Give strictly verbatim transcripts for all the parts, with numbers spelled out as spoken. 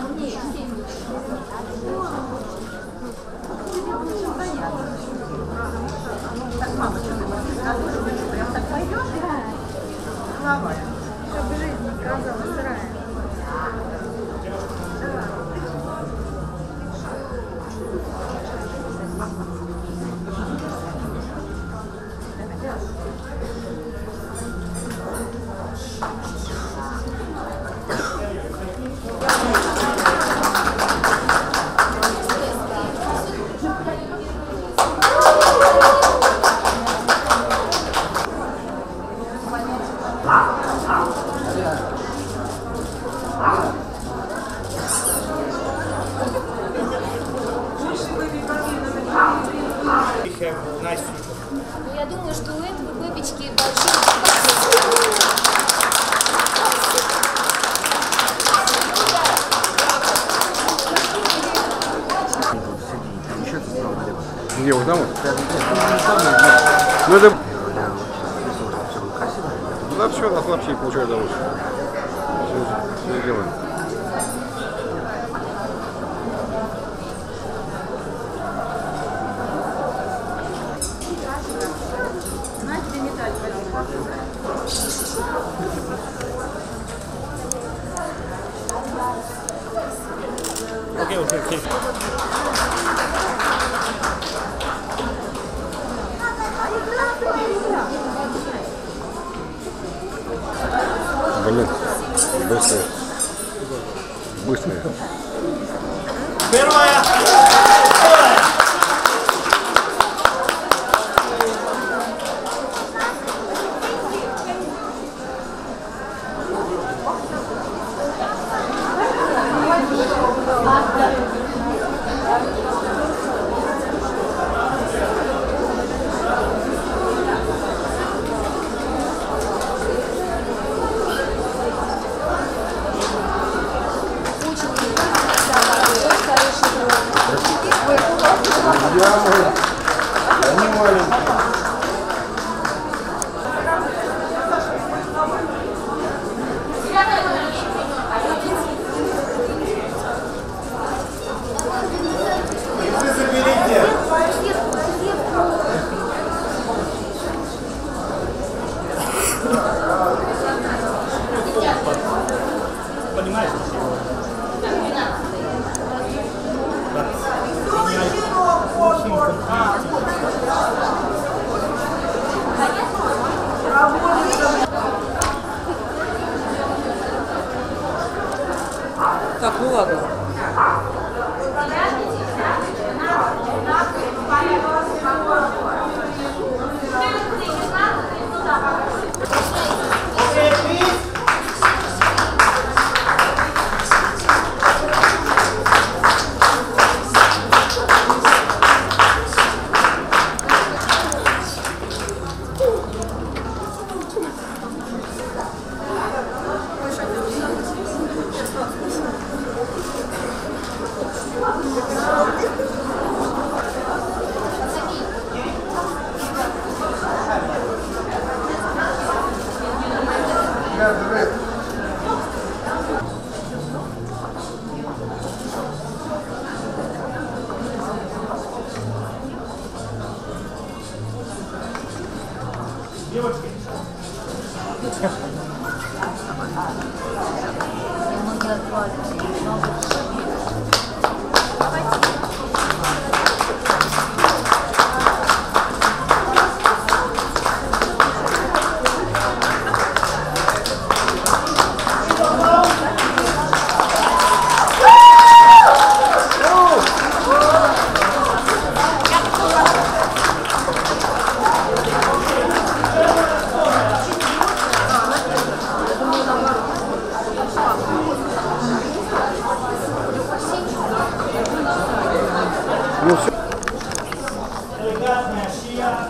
Так, мама, что ты рассказываешь? Прям так пойдешь? Плавая. Чтобы жизнь не казалась сырая. Я думаю, что у этого бэбички большие. Где вот там? Ну это... Да все, на слабшие получают удовольствие. Все, все делаем. Окей, окей, окей. Блин, быстрее. Быстрее. Первая. Они маленькие. Вы заберите. Понимаешь? Так, ну ладно. Девочки. Ну все. Элегантная шия.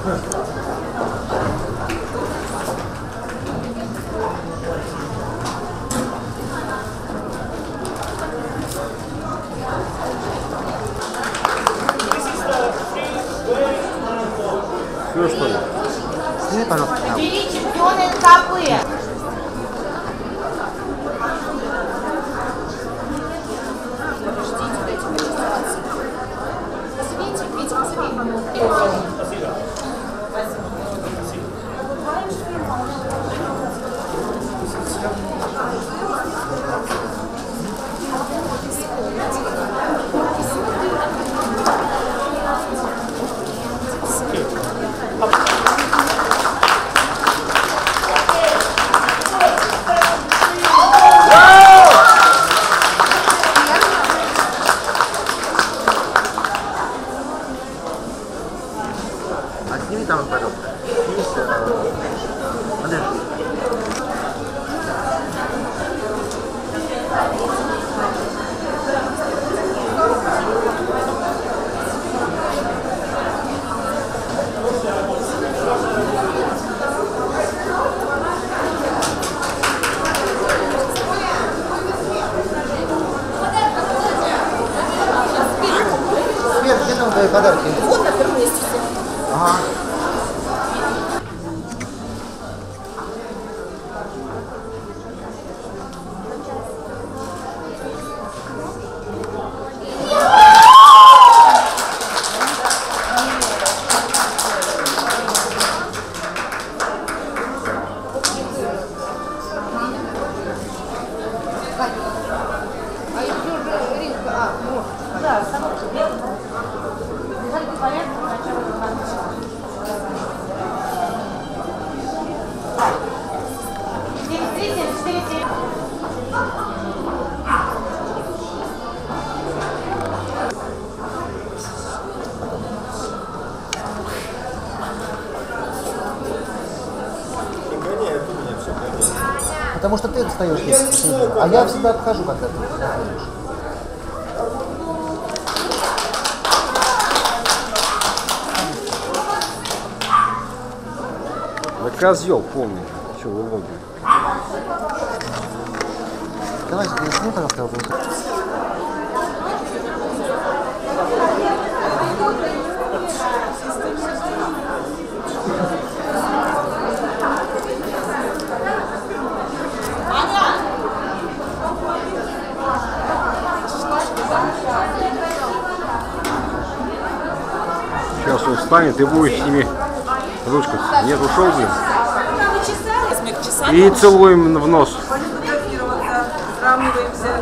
Все, что ли? Сними, пожалуйста. Бери чемпионы эн ка пэ. А сними там, пожалуйста. Есть, э, Андрей. Свет, где там твои подарки? Вот на первом месте. Ага. Потому что ты достаешь здесь, а я всегда отхожу, когда ты заходишь. Да козел полный. Че вы логи? Давай, сними, пожалуйста, его. Сейчас он встанет и будет с ними ручкать. Нет, ушел, блин. И целуем в нос. Фотографироваться, сравниваемся.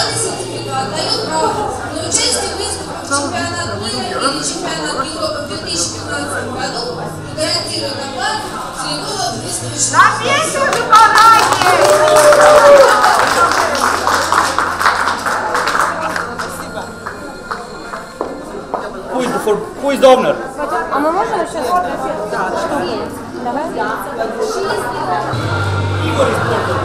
Данный сертификат дает право на участие в выступах чемпионата мира или чемпионат Европы в две тысячи пятнадцатом году и гарантирует оплату целевого ответственного. На песню уже пора! Who is the for, who is the owner? А мы можем еще сфотографировать? Давай. Igor is